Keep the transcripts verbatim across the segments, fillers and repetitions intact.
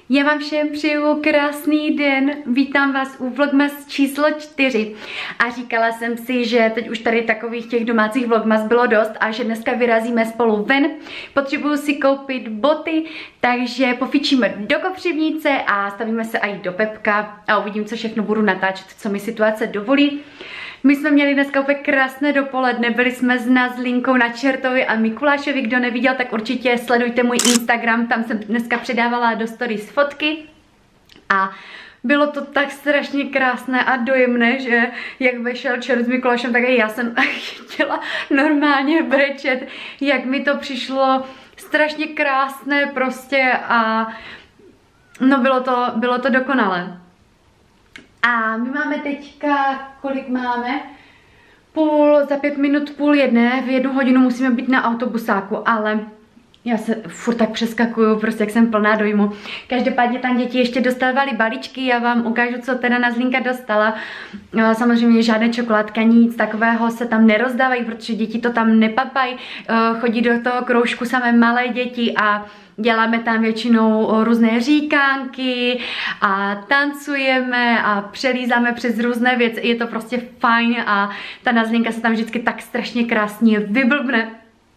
Já vám všem přeju krásný den, vítám vás u vlogmas číslo čtyři a říkala jsem si, že teď už tady takových těch domácích vlogmas bylo dost a že dneska vyrazíme spolu ven. Potřebuju si koupit boty, takže pofičíme do Kopřivnice a stavíme se i do Pepka a uvidím, co všechno budu natáčet, co mi situace dovolí. My jsme měli dneska úplně krásné dopoledne, byli jsme s Nazlinkou na Čertovi a Mikulášovi, kdo neviděl, tak určitě sledujte můj Instagram, tam jsem dneska předávala do stories fotky a bylo to tak strašně krásné a dojemné, že jak vešel Čert s Mikulášem, tak já jsem chtěla normálně brečet, jak mi to přišlo strašně krásné prostě a no bylo to, bylo to dokonalé. A my máme teďka, kolik máme? Půl, za pět minut půl jedné, v jednu hodinu musíme být na autobusáku, ale já se furt tak přeskakuju, prostě jak jsem plná dojmu. Každopádně tam děti ještě dostávaly balíčky, já vám ukážu, co teda Nazlinka dostala. Samozřejmě žádné čokoládka, nic takového se tam nerozdávají, protože děti to tam nepapají. Chodí do toho kroužku samé malé děti a děláme tam většinou různé říkánky a tancujeme a přelízáme přes různé věci. Je to prostě fajn a ta Nazlinka se tam vždycky tak strašně krásně vyblbne.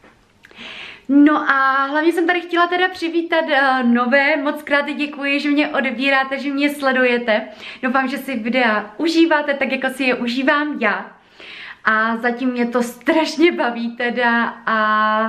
No a hlavně jsem tady chtěla teda přivítat uh, nové, moc krát děkuji, že mě odebíráte, že mě sledujete. Doufám, že si videa užíváte tak, jako si je užívám já. A zatím mě to strašně baví teda a,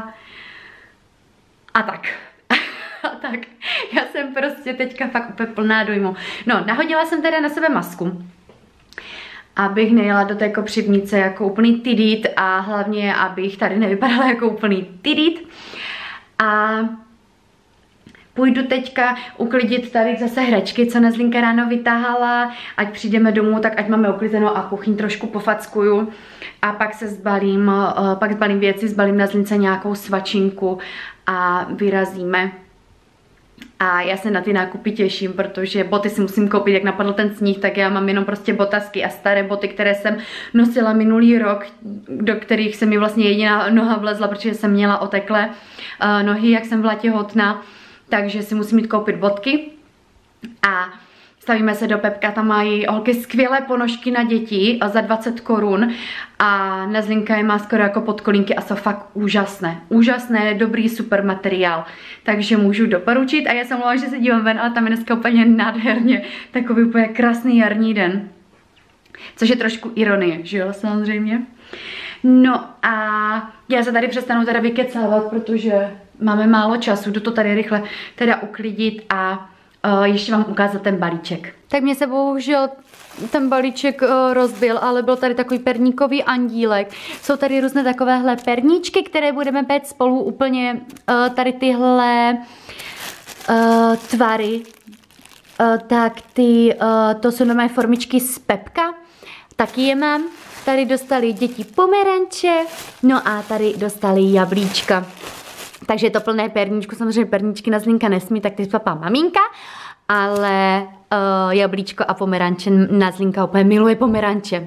a tak. A tak, já jsem prostě teďka fakt úplně plná dojmu. No, nahodila jsem teda na sebe masku, abych nejela do té Kopřivnice jako úplný tidít a hlavně, abych tady nevypadala jako úplný tidít. A půjdu teďka uklidit tady zase hračky, co Nazlinka ráno vytáhala, ať přijdeme domů, tak ať máme uklizeno a kuchyň trošku pofackuju. A pak se zbalím, pak zbalím věci, zbalím Nazlince nějakou svačinku a vyrazíme. A já se na ty nákupy těším, protože boty si musím koupit, jak napadl ten sníh, tak já mám jenom prostě botasky a staré boty, které jsem nosila minulý rok, do kterých se mi vlastně jediná noha vlezla, protože jsem měla oteklé uh, nohy, jak jsem byla těhotná, takže si musím jít koupit botky. A stavíme se do Pepka, tam mají holky skvělé ponožky na děti za dvacet korun a Nazlinka je má skoro jako podkolínky a jsou fakt úžasné. Úžasné, dobrý, super materiál, takže můžu doporučit a já jsem mluvila, že se dívám ven, ale tam je dneska úplně nádherně, takový úplně krásný jarní den. Což je trošku ironie, že jo, samozřejmě. No a já se tady přestanu teda vykecávat, protože máme málo času, jdu to tady rychle teda uklidit a Uh, ještě vám ukázat ten balíček. Tak mě se bohužel ten balíček uh, rozbil, ale byl tady takový perníkový andílek. Jsou tady různé takovéhle perníčky, které budeme péct spolu úplně uh, tady tyhle uh, tvary. Uh, tak ty, uh, to jsou normální formičky z Pepka. Taky je mám. Tady dostali děti pomeranče, no a tady dostali jablíčka. Takže je to plné perníčku, samozřejmě perníčky Nazlinka nesmí, tak ty papá maminka, ale uh, jablíčko a pomeranče, Nazlinka úplně miluje pomeranče.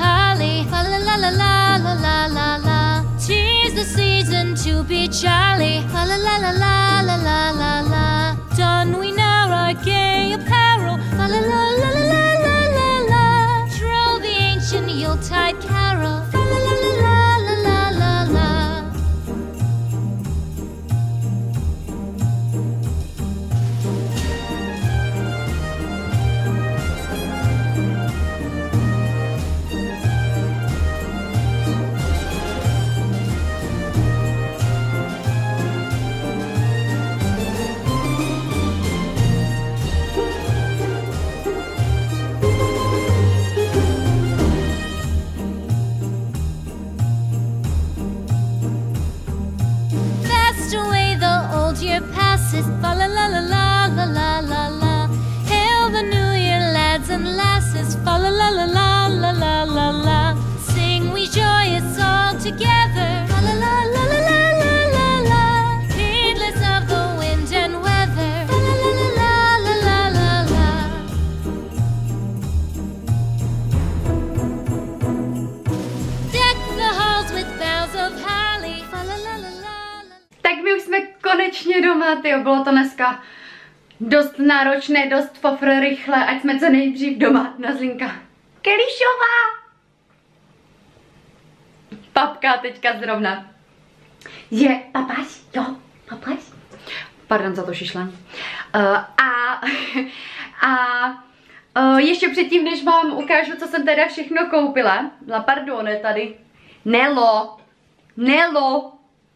Fa la la la la la la la la. Hail the new year, lads and lasses. Fa la la la la la la la la. Sing we joyous all together. Fa la la la la la la la la. Heedless of the wind and weather. Fa la la la la la la la. Deck the halls with boughs of holly. Fa la la la la la. Tak my už jsme konečně doma, tyjo, bylo to dneska dost náročné, dost fofr, rychle, ať jsme co nejdřív doma. Nazlinka Kelišová. Papka teďka zrovna. Je, papaš, jo, papaš. Pardon za to šišlání. Uh, a, a uh, ještě předtím, než vám ukážu, co jsem teda všechno koupila. La pardone tady. Nelo. Nelo.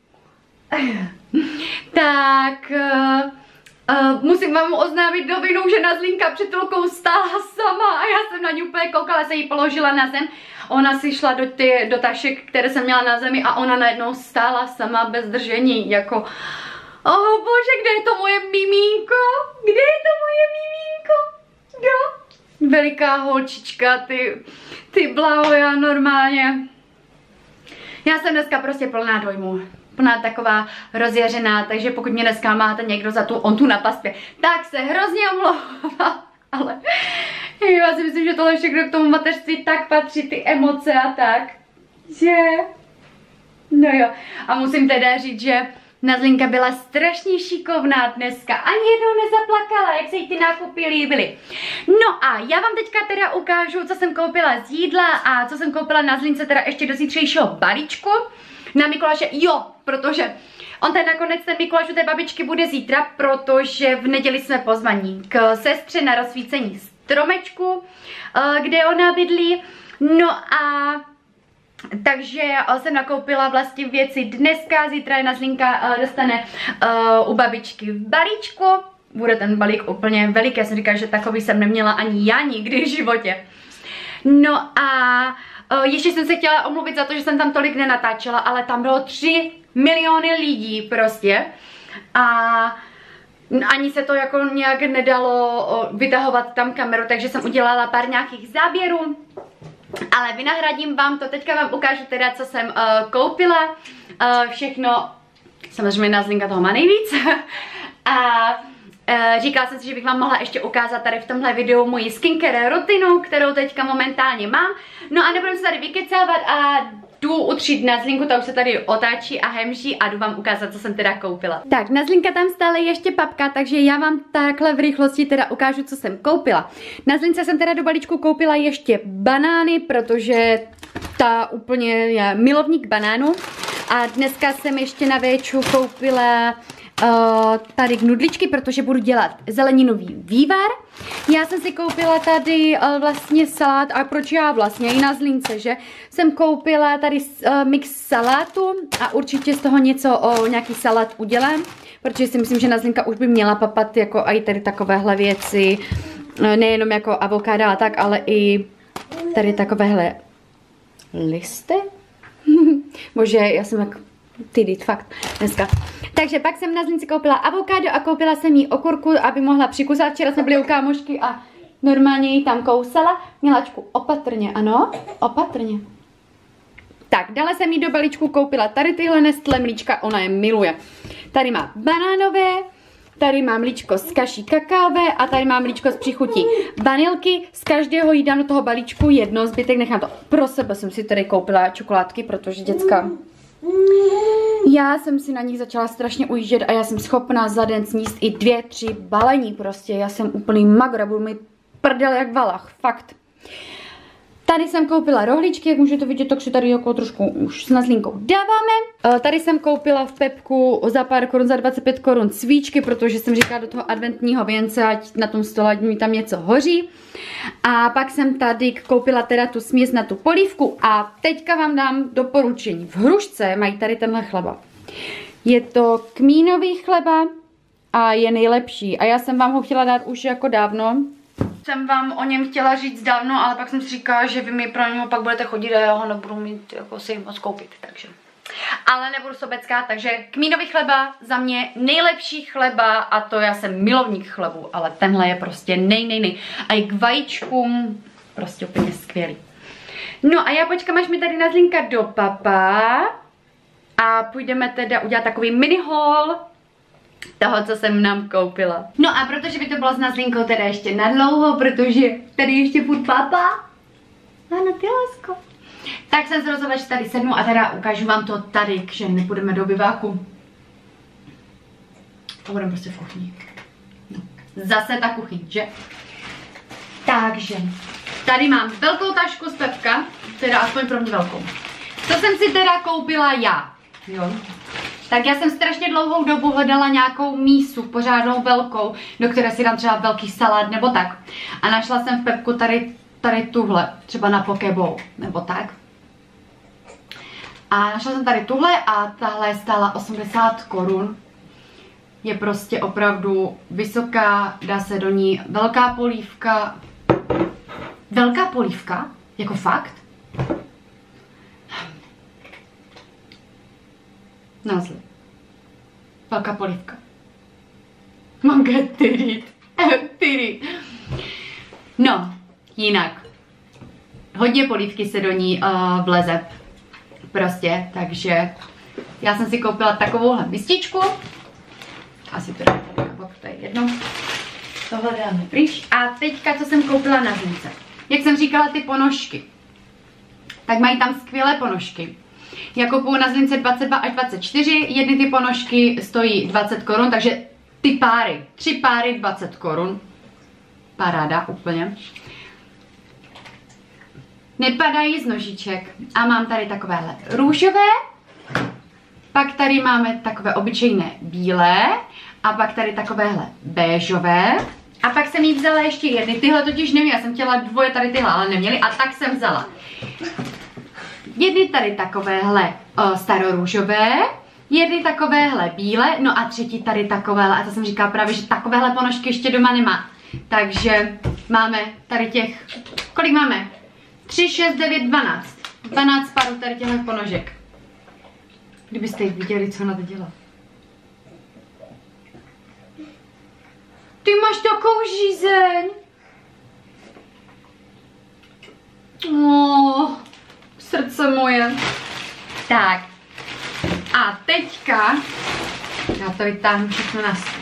Tak uh, uh, musím vám oznámit novinu, že Nazlinka před chvilkou stála sama a já jsem na ní úplně koukala, se jí položila na zem. Ona si šla do, ty, do tašek, které jsem měla na zemi a ona najednou stála sama bez držení, jako oh bože, kde je to moje mimínko? Kde je to moje mimínko? Jo? Veliká holčička, ty, ty bláho, já normálně. Já jsem dneska prostě plná dojmu. Plná taková rozjeřená, takže pokud mě dneska máte někdo za tu on tu na paspě, tak se hrozně omlouvám, ale já si myslím, že tohle všechno k tomu mateřství tak patří, ty emoce a tak, že no jo, a musím teda říct, že Nazlinka byla strašně šikovná dneska, ani jednou nezaplakala, jak se jí ty nákupy líbily. No a já vám teďka teda ukážu, co jsem koupila z jídla a co jsem koupila Nazlince teda ještě do zítřejšího balíčku. Na Mikuláše, jo, protože on ten nakonec, ten Mikuláš u té babičky bude zítra, protože v neděli jsme pozvaní k sestře na rozsvícení stromečku, kde ona bydlí. No a takže jsem nakoupila vlastně věci dneska, zítra je Nazlinka dostane u babičky v balíčku. Bude ten balík úplně veliký, já jsem říkala, že takový jsem neměla ani já nikdy v životě. No a ještě jsem se chtěla omluvit za to, že jsem tam tolik nenatáčela, ale tam bylo tři miliony lidí prostě a ani se to jako nějak nedalo vytahovat tam kameru, takže jsem udělala pár nějakých záběrů, ale vynahradím vám to, teďka vám ukážu teda, co jsem uh, koupila, uh, všechno, samozřejmě Nazlinka toho má nejvíc a Uh, říkala jsem si, že bych vám mohla ještě ukázat tady v tomhle videu moji skincare rutinu, kterou teďka momentálně mám. No a nebudem se tady vykecávat a jdu utřít Nazlinku, ta už se tady otáčí a hemží a jdu vám ukázat, co jsem teda koupila. Tak, Nazlinka tam stále ještě papka, takže já vám takhle v rychlosti teda ukážu, co jsem koupila. Nazlince jsem teda do balíčku koupila ještě banány, protože ta úplně je milovník banánů. A dneska jsem ještě na véču koupila Uh, tady knudličky, protože budu dělat zeleninový vývar. Já jsem si koupila tady uh, vlastně salát, a proč já vlastně, i Nazlince, že? Jsem koupila tady uh, mix salátu a určitě z toho něco o nějaký salát udělám, protože si myslím, že Nazlinka už by měla papat jako i tady takovéhle věci, uh, nejenom jako avokáda a tak, ale i tady takovéhle listy. Bože, já jsem jak týdit, fakt, dneska. Takže pak jsem Nazlince koupila avokádo a koupila jsem jí okurku, aby mohla přikusat. Včera jsme byli u kámošky a normálně jí tam kousala. Miláčku, opatrně, ano, opatrně. Tak, dále jsem jí do balíčku koupila tady tyhle Nestlé mlíčka, ona je miluje. Tady má banánové, tady má mlíčko z kaší kakaové a tady má mlíčko z příchutí vanilky. Z každého jí dám do toho balíčku jedno, zbytek nechám to. Pro sebe jsem si tady koupila čokoládky, protože děcka... Já jsem si na nich začala strašně ujíždět a já jsem schopná za den sníst i dvě, tři balení prostě. Já jsem úplný magra, budu mít prdel jak valach, fakt. Tady jsem koupila rohlíčky, jak můžete vidět, tak si tady jako trošku už s Nazlinkou dáváme. Tady jsem koupila v Pepku za pár korun, za dvacet pět korun svíčky, protože jsem říkala do toho adventního věnce, ať na tom stole ať mi tam něco hoří. A pak jsem tady koupila teda tu směs na tu polívku a teďka vám dám doporučení. V Hrušce mají tady tenhle chleba. Je to kmínový chleba a je nejlepší. A já jsem vám ho chtěla dát už jako dávno. Jsem vám o něm chtěla říct dávno, ale pak jsem si říkala, že vy mi pro něho pak budete chodit a já ho nebudu mít jako si moc koupit, takže. Ale nebudu sobecká, takže kmínový chleba za mě nejlepší chleba a to já jsem milovník chlebu, ale tenhle je prostě nej, nej, nej. A i k vajíčkům prostě úplně skvělý. No a já počkám, až mi tady Nazlinka dopapá a půjdeme teda udělat takový mini haul toho, co jsem nám koupila. No a protože by to bylo s Nazlinkou teda ještě nadlouho, protože tady ještě furt papá. Ano, ty lásko. Tak jsem se rozhodla, že tady sednu a teda ukážu vám to tady, že nepůjdeme do biváku. A budeme prostě v kuchyni. No. Zase ta kuchyň, že? Takže, tady mám velkou tašku z Pepka, teda aspoň pro mě velkou. Co jsem si teda koupila já, jo? Tak já jsem strašně dlouhou dobu hledala nějakou mísu, pořádnou velkou, do které si dám třeba velký salát nebo tak. A našla jsem v Pepku tady, tady tuhle, třeba na pokeball, nebo tak. A našla jsem tady tuhle a tahle stála osmdesát korun. Je prostě opravdu vysoká, dá se do ní velká polívka. Velká polívka? Jako fakt? Názvy. Velká polívka. Mám get tyrit. Tyrit. No, jinak. Hodně polívky se do ní uh, vleze. Prostě, takže já jsem si koupila takovouhle mističku. Asi to dáme tady, to je jedno. Tohle dáme pryč. A teďka, co jsem koupila na zimce. Jak jsem říkala, ty ponožky. Tak mají tam skvělé ponožky. Já kupuju na Zlince dvacet dva až dvacet čtyři, jedny ty ponožky stojí dvacet korun, takže ty páry, tři páry dvacet korun. Paráda úplně. Nepadají z nožiček. A mám tady takovéhle růžové, pak tady máme takové obyčejné bílé a pak tady takovéhle béžové. A pak jsem jí vzala ještě jedny, tyhle totiž nevím, já jsem chtěla dvoje tady tyhle, ale neměly, a tak jsem vzala. Jedny tady takovéhle o, starorůžové, jedny takovéhle bílé, no a třetí tady takovéhle, a to jsem říkala právě, že takovéhle ponožky ještě doma nemá. Takže máme tady těch, kolik máme? tři, šest, devět, dvanáct. dvanáct párů tady těchto ponožek. Kdybyste jich viděli, co ona to dělá. Ty máš takovou žízeň. Oh, srdce moje. Tak. A teďka já to vytáhnu všechno na stůl.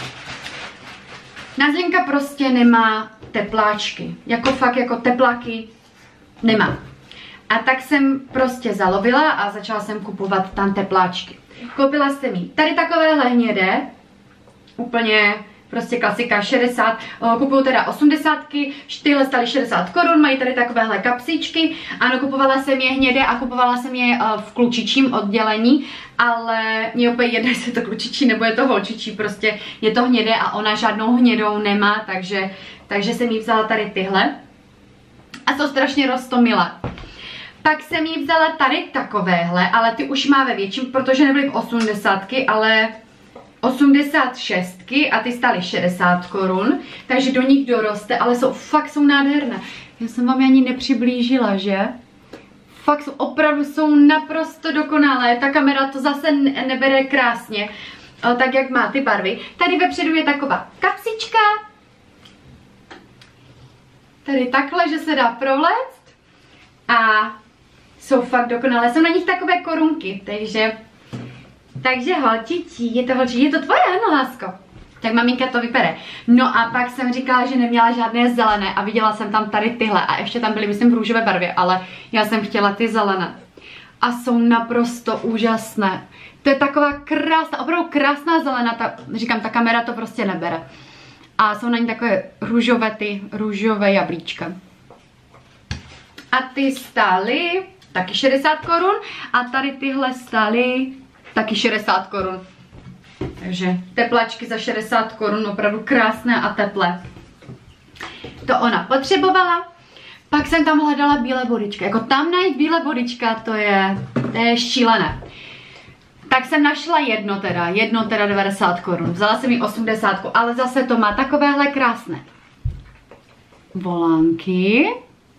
Nazlinka prostě nemá tepláčky. Jako fakt, jako tepláky nemá. A tak jsem prostě zalovila a začala jsem kupovat tam tepláčky. Koupila jsem jí tady takovéhle hnědé, úplně prostě klasika šedesát, kupuju teda osmdesátky, tyhle staly šedesát korun, mají tady takovéhle kapsičky. Ano, kupovala jsem je hnědé a kupovala jsem je v klučičím oddělení, ale mě úplně jedno, jestli je to klučičí nebo je to holčičí, prostě je to hnědé a ona žádnou hnědou nemá, takže, takže jsem jí vzala tady tyhle. A jsou strašně roztomilé. Pak jsem jí vzala tady takovéhle, ale ty už má ve větším, protože nebyly v osmdesátky, ale osmdesát šestky a ty stály šedesát korun, takže do nich doroste, ale jsou fakt jsou nádherné. Já jsem vám je ani nepřiblížila, že? Fakt jsou, opravdu jsou naprosto dokonalé, ta kamera to zase nebere krásně, tak jak má ty barvy. Tady vepředu je taková kapsička, tady takhle, že se dá provléct a jsou fakt dokonalé, jsou na nich takové korunky, takže takže holčičí, je to holčičí, je to tvoje, ano, lásko. Tak maminka to vypere. No a pak jsem říkala, že neměla žádné zelené a viděla jsem tam tady tyhle a ještě tam byly, myslím, v růžové barvě, ale já jsem chtěla ty zelené. A jsou naprosto úžasné. To je taková krásná, opravdu krásná zelená, ta, říkám, ta kamera to prostě nebere. A jsou na ní takové růžové ty, růžové jablíčka. A ty stály taky šedesát korun a tady tyhle stály taky šedesát korun. Takže teplačky za šedesát korun, opravdu krásné a teplé. To ona potřebovala. Pak jsem tam hledala bílé bodičky. Jako tam najít bílé bodička, to je, to je šílené. Tak jsem našla jedno teda, jedno teda devadesát korun. Vzala jsem jí osmdesát, ale zase to má takovéhle krásné volánky.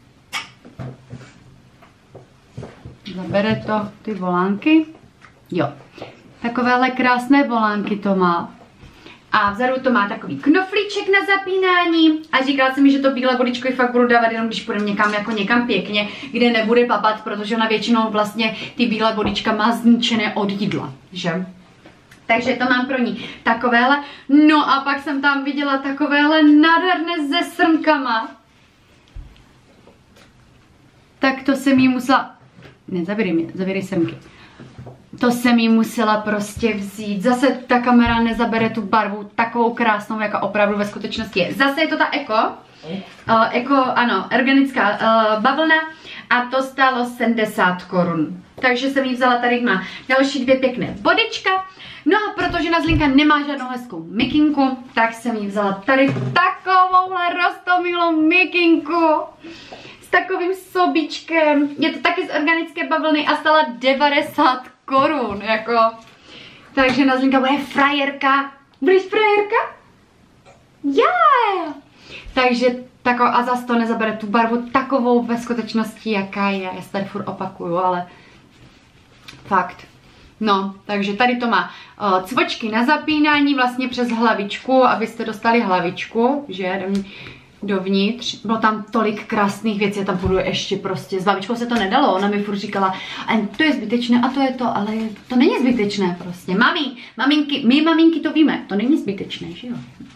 Zabere to ty volánky. Jo, takovéhle krásné volánky to má. A vzadu to má takový knoflíček na zapínání. A říkala jsem mi, že to bílé bodičko fakt budu dávat jenom, když půjdeme někam, jako někam pěkně, kde nebude papat, protože ona většinou vlastně ty bílé bodička má zničené od jídla, že? Takže to mám pro ní takovéhle. No a pak jsem tam viděla takovéhle nádherné se srnkama. Tak to jsem jí musela... Ne, zavírej mě, zavírej srnky. to jsem jí musela prostě vzít. Zase ta kamera nezabere tu barvu takovou krásnou, jaká opravdu ve skutečnosti je. Zase je to ta Eko. Uh, Eko, ano, organická uh, bavlna. A to stálo sedmdesát korun. Takže jsem jí vzala, tady má další dvě pěkné bodička. No a protože Nazlinka nemá žádnou hezkou mikinku, tak jsem jí vzala tady takovouhle roztomilou mikinku. S takovým sobičkem. Je to taky z organické bavlny a stála devadesát korun, jako. Takže Nazlinka bude frajerka. Budeš frajerka? Yeah! Takže tako, a zase to nezabere tu barvu takovou ve skutečnosti, jaká je. Já se tady furt opakuju, ale fakt. No, takže tady to má uh, cvočky na zapínání vlastně přes hlavičku, abyste dostali hlavičku, že dovnitř. Bylo tam tolik krásných věcí, já tam budu ještě prostě, s babičkou se to nedalo, ona mi furt říkala, to je zbytečné a to je to, ale to není zbytečné prostě. Mami, maminky, my maminky to víme, to není zbytečné, že jo?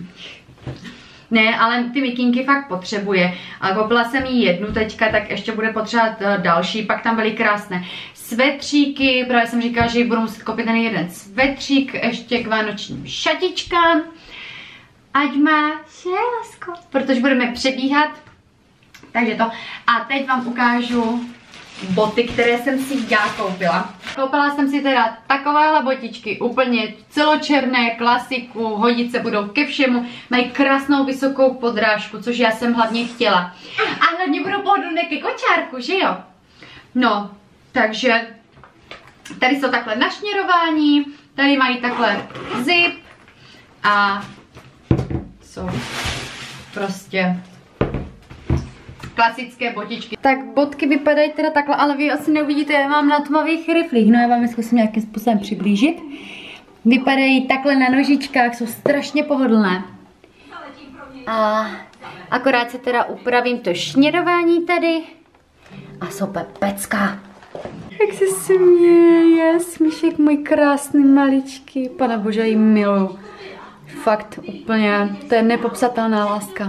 Ne, ale ty mikinky fakt potřebuje. A koupila jsem jí jednu teďka, tak ještě bude potřebovat další, pak tam byly krásné svetříky, právě jsem říkala, že jí budu muset koupit ten jeden svetřík ještě k vánočním šatičkám. Ať má šélasko, protože budeme přebíhat. Takže to. A teď vám ukážu boty, které jsem si já koupila. Koupila jsem si teda takovéhle botičky, úplně celočerné, klasiku, hodit se budou ke všemu, mají krásnou vysokou podrážku, což já jsem hlavně chtěla. A hlavně budou pohodlné ke kočárku, že jo? No, takže tady jsou takhle našněrování, tady mají takhle zip a jsou prostě klasické botičky. Tak bodky vypadají teda takhle, ale vy asi neuvidíte, já mám na tmavých riflích, no já vám je zkusím nějakým způsobem přiblížit. Vypadají takhle na nožičkách, jsou strašně pohodlné. A akorát se teda upravím to šněrování tady a jsou pecka. Jak se směje, smíšek můj krásný maličký, Pana bože, já jí miluju. Fakt úplně, to je nepopsatelná láska.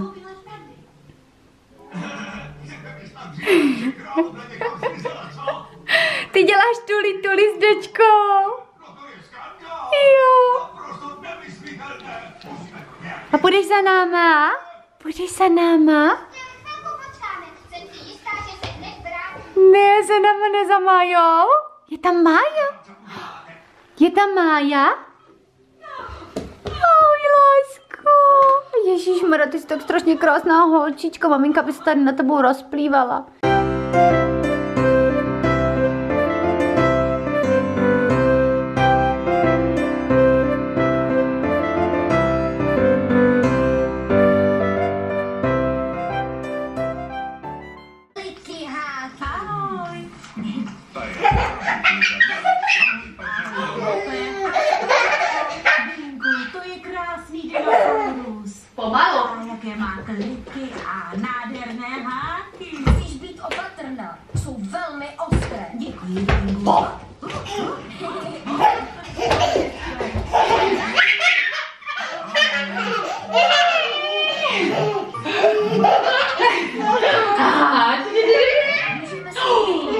Ty děláš tuli tuli s dečkou. Jo. A půjdeš za náma? Půjdeš za náma? Ne, se náma nezamájou. Je tam Mája? Je tam Mája? Ahoj, lásko. Ježišmarja, ty jsi tak strašně krásná holčička. Maminka by se tady na tebou rozplývala. Pomalu. A jaké má kliky a nádherné háky. Musíš být opatrná, jsou velmi ostré. Děkuji, Bingu. Můžeme spolu.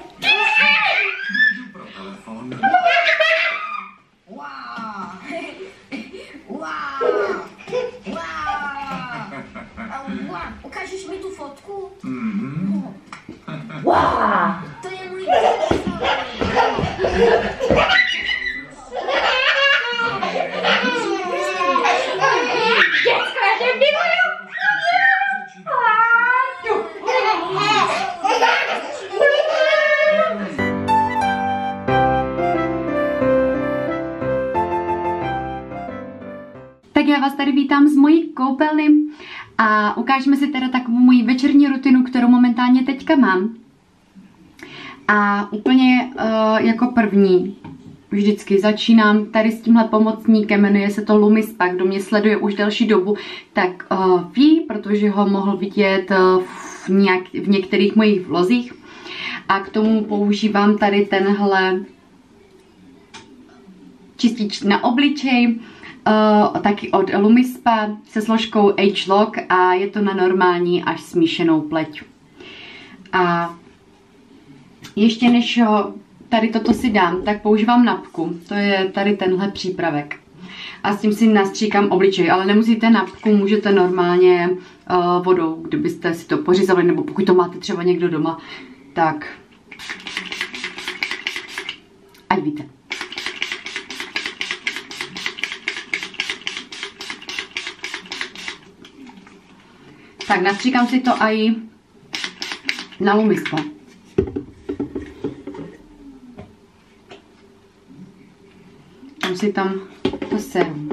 Ukážeš mi tu fotku? Mm-hmm. Wow. To je můj Děcko, já tě miluju. Tak já vás tady vítám z mojí koupelny a ukážeme si teda takovou moji večerní rutinu, kterou momentálně teďka mám. A úplně uh, jako první vždycky začínám tady s tímhle pomocníkem, jmenuje se to Lumispa, kdo mě sleduje už delší dobu, tak uh, ví, protože ho mohl vidět uh, v, nějak, v některých mojich vlozích. A k tomu používám tady tenhle čistič na obličej, Uh, taky od Lumispa se složkou Age-Lock a je to na normální až smíšenou pleť. A ještě než ho tady toto si dám, tak používám napku. To je tady tenhle přípravek. A s tím si nastříkám obličej, ale nemusíte napku, můžete normálně uh, vodou, kdybyste si to pořizovali, nebo pokud to máte třeba někdo doma, tak ať víte. Tak nastříkám si to aj na lumisko. Dám si tam to sérum.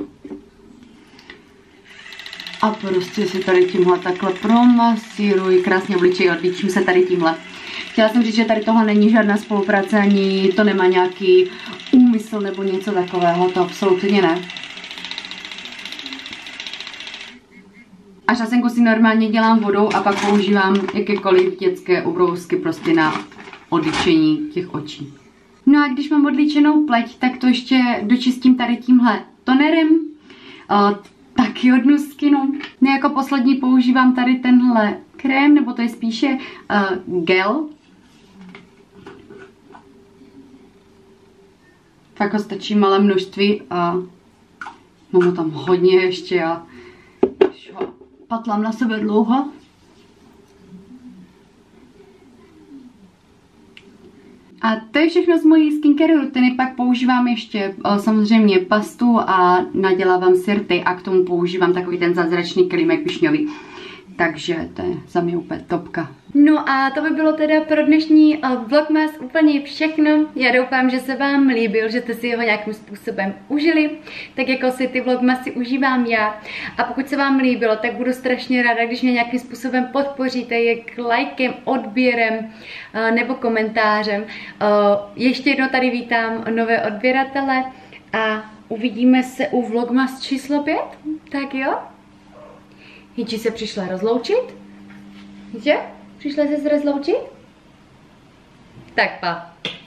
A prostě si tady tímhle takhle promasíruji krásně obličej, odlíčím se tady tímhle. Chtěla jsem říct, že tady tohle není žádná spolupráce, ani to nemá nějaký úmysl nebo něco takového, to absolutně ne. A šasenku si normálně dělám vodou a pak používám jakékoliv dětské ubrousky prostě na odličení těch očí. No a když mám odličenou pleť, tak to ještě dočistím tady tímhle tonerem, uh, taky od Nuskinu. No jako poslední používám tady tenhle krém, nebo to je spíše uh, gel. Fakt ho stačí malé množství a mám ho tam hodně ještě a ho patlám na sebe dlouho. A to je všechno z mojí skincare rutiny, pak používám ještě o, samozřejmě pastu a nadělávám si rty a k tomu používám takový ten zázračný kelímek višňový. Takže to je za mě úplně topka. No a to by bylo teda pro dnešní uh, vlogmas úplně všechno. Já doufám, že se vám líbil, že jste si ho nějakým způsobem užili, tak jako si ty vlogmasy užívám já. A pokud se vám líbilo, tak budu strašně ráda, když mě nějakým způsobem podpoříte, jak lajkem, odběrem uh, nebo komentářem. Uh, ještě jednou tady vítám nové odběratele a uvidíme se u vlogmas číslo pět. Tak jo? Hiči se přišla rozloučit? Že? Přišla se rozloučit? Tak pa.